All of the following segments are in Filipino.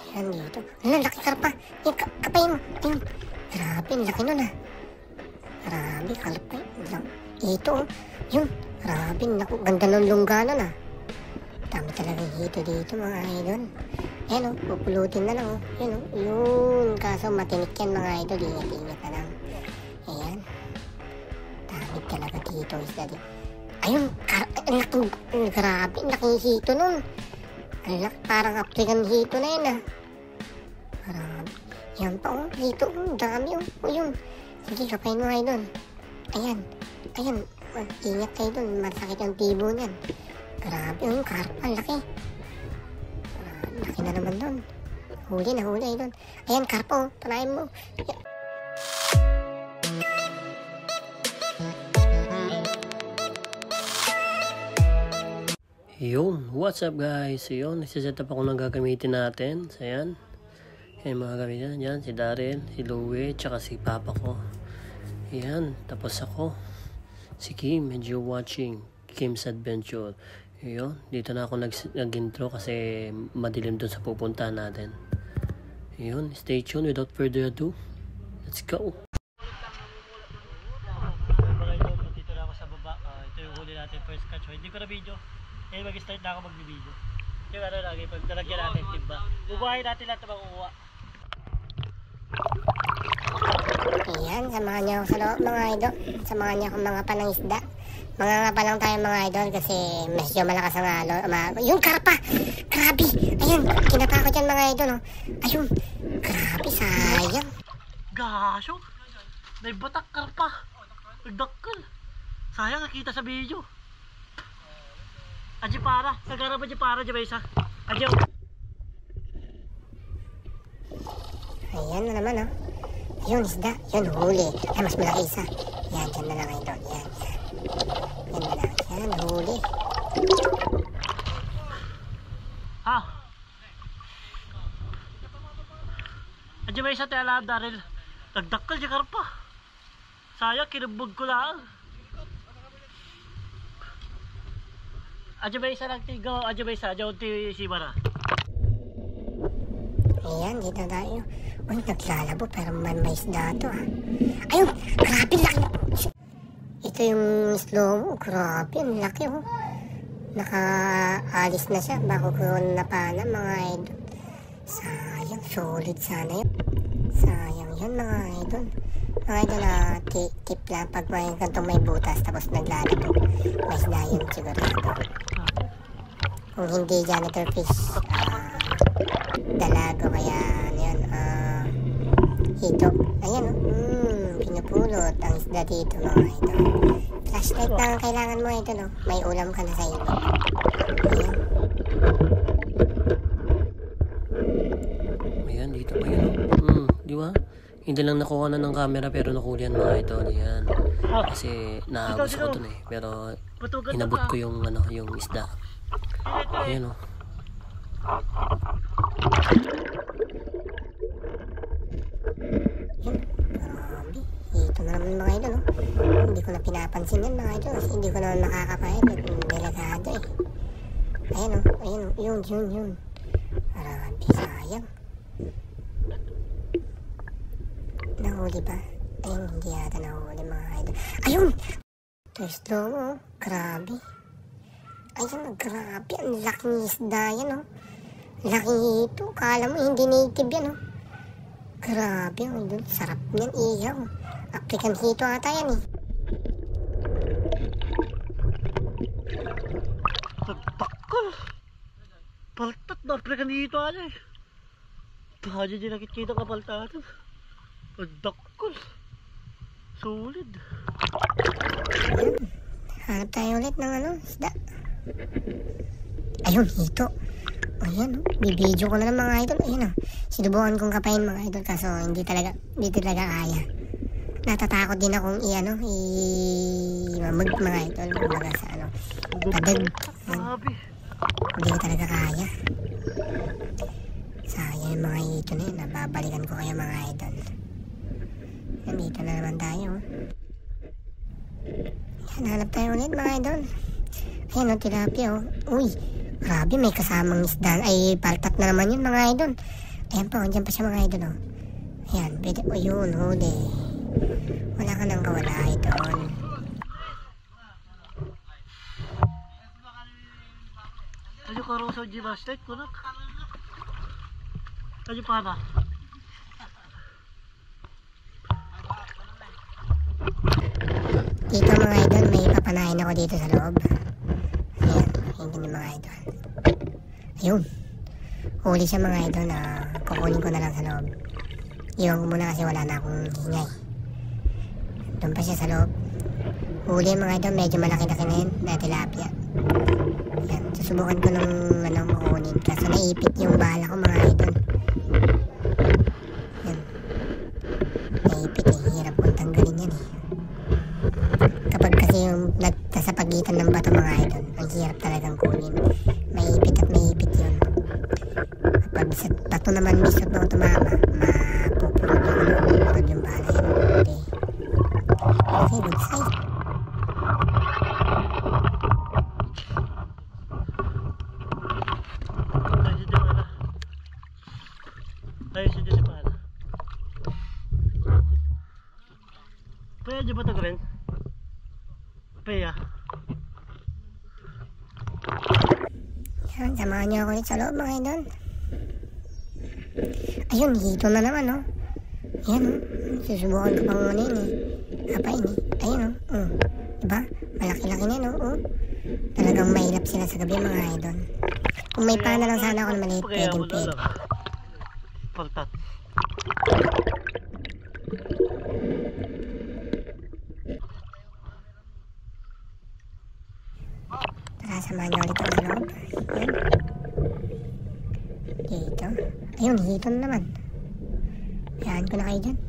Yan dito. Ayan, laki karpa. Yan, kapay mo. Ayun. Grabe, laki nun ah. Grabe, karpa. Ito oh. Yun. Grabe, naku. Ganda ng lungganan ah. Dami talaga hito dito mga idol. Ayan o, pupulutin na lang o. Ayan o, yun. Kaso matinik yan mga idol. Ingat-ingat na lang. Ayan. Dami talaga dito isda dito. Ayun, laking, grabe, laking hito nun. Parang African hito na yun ah. Grabe. Yan pa o, hito o, dami o. O yun. Sige, kapain mo idol. Ayan, ayan. Ingat kayo dun, masakit yung tibo niyan. Grabe yung karpa, laki. Laki na naman doon. Huli na huli doon. Ayan, karpa oh. Tanayin mo. Yun, what's up guys? So yun, nagsiset up ako ng gagamitin natin. So yan. Yan mga gamitin. Yan, si Daryl, si Louie, tsaka si Papa ko. Yan, tapos ako. Si Kim, medyo watching Kim's Adventure. Yun, dito na ako nag-intro kasi madilim doon sa pupuntahan natin. Yun, stay tuned without further ado. Let's go! Dito na ako sa baba. Ito yung huli natin, first catch. Hindi ko na video. Eh, mag-start na ako mag-video. Yung ano lagi, pag talagyan natin, diba? Bubuhayin natin lahat na makukuha. Ayan, samahan niyo ako sa loob mga idol. Samahan niyo ako mga panangisda. Mga nga pa lang tayo mga idol kasi medyo malakas ang halo. Yung karpa! Grabe! Ayan, kinatakot yan mga idol. Oh. Ayun, grabe, sayang. Gasyo! Naibatak karpa! Nagdakkel! Sayang, nakita sa video. Adyo para! Nagara ba dyan para dyan ba isa? Adyo! Ayan na naman oh. Yun, isda. Yun, huli. Ay, mas malaki isa. Yan, dyan na lang idol. Yan, yan. Yan na lang. Yan, huli. Ha? Adyo ba isa tayo alam, Daryl? Nagdakkel dyan karpa. Sayang, kinubog ko lang. Adyo ba isa lang tigo? Adyo ba isa? Adyo ti si Mara. Ayan, dito tayo. Uy, naglalabo pero may isda to ah. Ayun, grabe laki. Ito yung slow mo. Grabe, ang laki oh. Nakaalis na siya bago ko napana mga idol. Sayang, solid sana yun. Sayang yun mga idol. Mga idol na tip lang pag may kantong may butas tapos naglalabo. May isda yun sigurado. Kung hindi janitor fish, dalago kaya yun, hito. Ayan pinupulot ang isda dito mga idol. Flashlight lang ang kailangan mo idol oh. May ulam ka na sa ito. Ayan. Ayan, dito pa yun. Di ba? Hindi lang nakuha na ng camera pero nakulian mga idol. Ayan. Kasi naagos ako dun eh. Pero inabot ko yung yung isda. Ayan oh. Yan, grabe. Ito na naman mga idol oh. Hindi ko na pinapansin yan mga idol kasi hindi ko naman makakapahit. Delikado eh. Ayan oh, ayan oh. Yun. Grabe, sayang. Nahuli ba? Ayun, hindi yata nahuli mga idol. Ayun! Ito yung slow mo oh. Grabe. Ayun, grabe. Ang laking isda yan oh. Laking hito. Kala mo hindi native yan oh. Grabe oh. Idol. Sarap yan. Ihaw. African hito ata yan eh. Nagdakkel. Paltat na African hito ata eh. Tayo dyan nakikita ka paltat. Nagdakkel. Solid. Ayun. Hanap tayo ulit ng isda. Ayun, hito. Ayan, bibidyo ko na ng mga idol. Ayun sinubukan kong kapain mga idol kaso hindi talaga kaya. Natatakot din akong mamag mga idol. Kumbaga sa padag. Hindi ko talaga kaya. Sayang yung mga hito na yun. Nababalikan ko kaya mga idol. Nandito na naman tayo. Ayan, hanap tayo ulit mga idol. Ayan tilapia oh. Uy, grabe may kasamang isda. Ay, paltat na naman yun mga idol. Ayan pa, andyan pa siya mga idol, oh. Ayan, pwede, o yun, huli. Wala ka nang kawala, idol. Ayo karuso di basket kunak. Ayo pana. Dito mga idol, may papanahin ako dito sa loob. Ayan, hindi mga idol. Ayun. Huli siya mga idol na kukunin ko na lang sa loob. Iwan ko muna kasi wala na akong hingay. Doon pa siya sa loob. Huli mga idol, medyo malaki-laki na yun na tilapia. Ayan, susubukan ko ng kukunin. Kaso naipit yung bala ko mga idol. Ayan. Naipit eh, hirap kong tanggalin yan eh. Kapag kasi yung nasa pagitan ng bato mga idol, ang hirap talagang kunin. Maipit at maipit yun. Kapag sa bato naman mismo na tumama, mapupurod yung bala yun. Okay, good size. Ayo si Jesse pana. Pwede ba ito rin? Paya. Yan, samahan niyo ako ulit sa loob mga idol. Ayun, hito na naman, oh. Ayan, oh. Susubukan ko pang muna yun, eh. Kapain, eh. Ayun, oh. Diba? Malaki-laki na yun, oh. Talagang mahirap sila sa gabi, mga idol. Kung may pana lang sana ako na maliit, pwedeng pwede. Paltat. Tara, samahan niyo ulit ako sa loob. Ayan. Dito. Ayun, hito na naman. Hayaan ko na kayo dyan.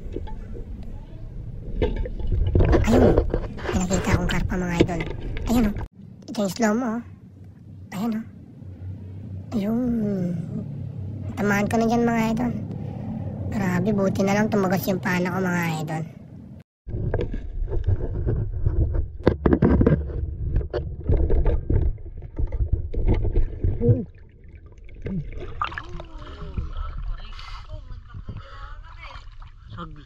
Ayun. Pinakita akong karpa mga idol. Ayun, oh. Ito yung slow mo, oh. Ayun, oh. Ayun. Tamaan ko na dyan mga idol. Grabe, buti na lang tumagas yung pana ko mga idol. Sagla.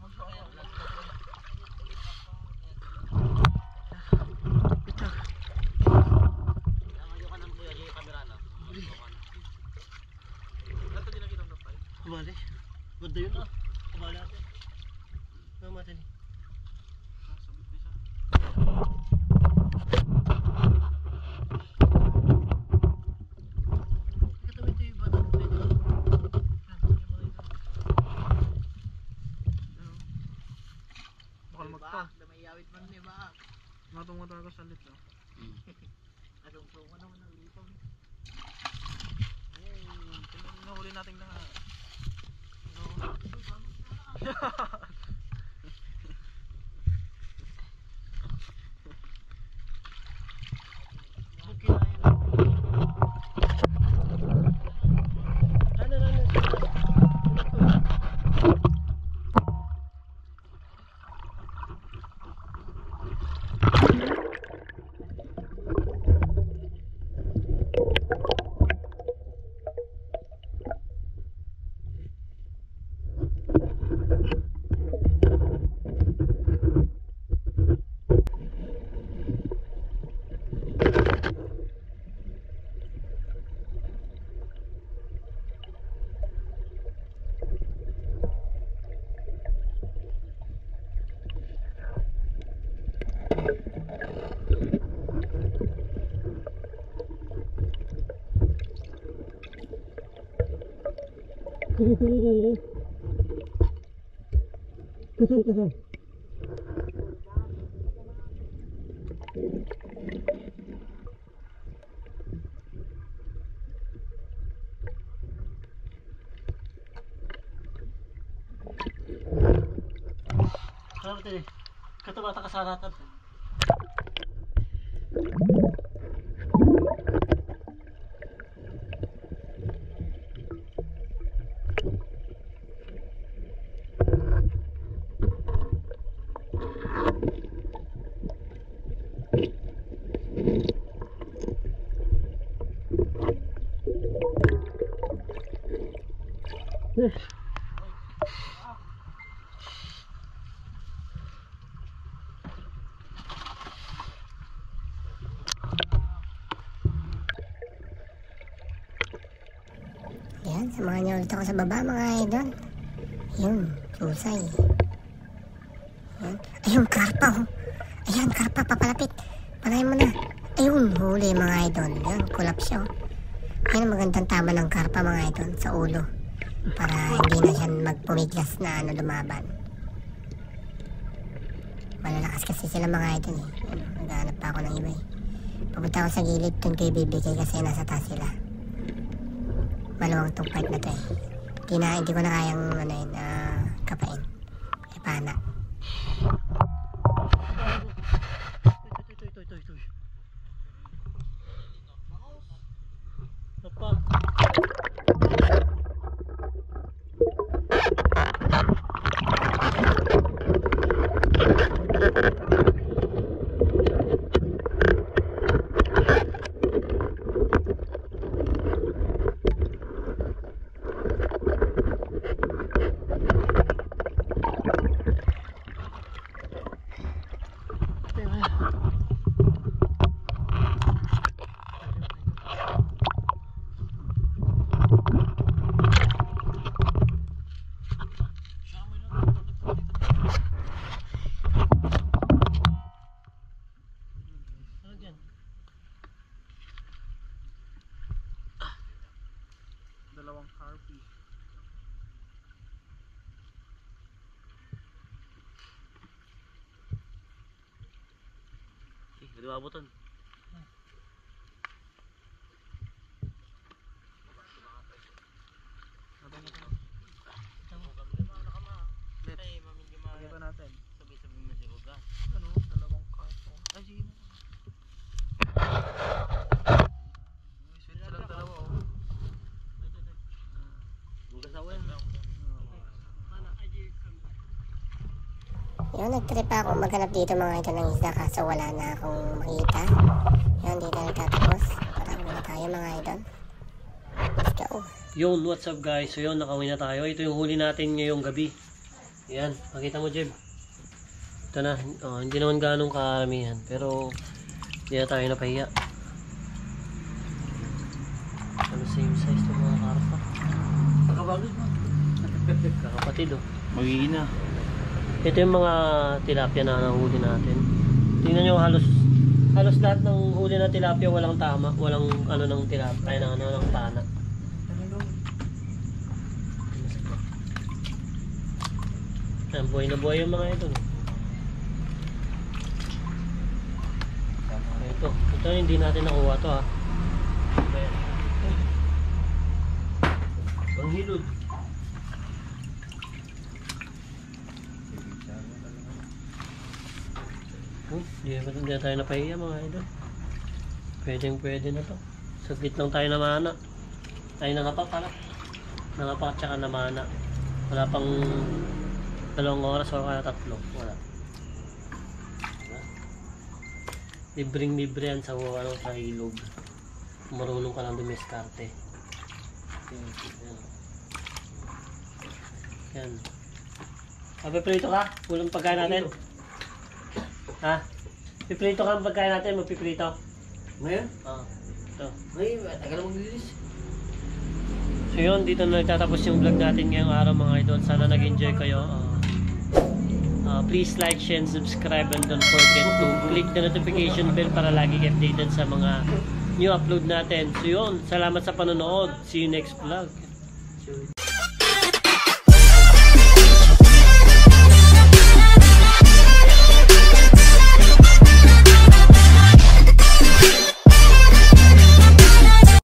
Kabali. Ganda yun ah. Kabali natin. Naman natin. Bakal magpa. Damayawit man ni ba? Matungo talaga sa lit ah. Asong-sungo naman ang lipong. Nahuli natin na kasal. Kalau tadi kata bata kasaratan. Yan, samahan niyo ulit ako sa baba mga idol. Yun, susay. Yan. Ayun, karpa oh. Ayan, karpa, papalapit. Panayin mo na. Ayun, huli mga idol. Yan, kulap siya oh. Yan, magandang tama ng karpa mga idol sa ulo. Para hindi na siya magpumiglas na lumaban. Malalakas kasi sila mga idol eh. Yan, naghahanap pa ako ng iba eh. Pupunta ako sa gilid, dun ko ibibigay kasi nasa taas sila. Maluwang tong part na to eh. Hindi ko na kayang kapain. Kaya pana. Ito. Apa? Dalawang harpy. Hindi mabutan. Pagkita natin. Sabi mo si Ruga. Ano? Dalawang karpo. Ay, sige mo. Sweet silang dalawa oh. Yun, nagtrip ako maghanap dito mga idol ng isda kaso wala na akong makita. Yun, dito nagtatapos. Parang muna tayo mga idol. Let's go. Yun, what's up guys? So yun, nakauwi na tayo. Ito yung huli natin ngayong gabi. Yan, makita mo Jeb. Ito na, hindi naman ganong karamihan. Pero, hindi na tayo napahiya. Ano same size ng mga karpa? Kakabagod mo. Kakapatid oh. Magiging na. Ito yung mga tilapia na nahuli natin. Tingnan nyo halos lahat ng huli na tilapia walang tama, walang ano ng tilapia, ay ng pana. Ayan, buhay na buhay yung mga ito. Ito hindi natin nakuha to ha. Ang hilod. Hindi na tayo napahiya mga idol. Pwede na to. Saglit lang tayo namana. Tayo nangapak pala. Nangapak at saka namana. Wala pang 2 oras o kaya 3. Wala. Libreng-libre yan sa ilog. Marunong ka lang dumiskarte. Yan. Mapiprito ka? Walang pagkain natin? Ha? Piprito ka ang pagkain natin? Magpiprito? Ngayon? Oo. Ito. Ngayon, tagal na maglilis. So yun, dito na nagtatapos yung vlog natin ngayong araw mga idol. Sana nag-enjoy kayo. Please like, share, and subscribe, and don't forget to click the notification bell para lagi kayo updated sa mga new upload natin. So yun, salamat sa panonood. See you next vlog.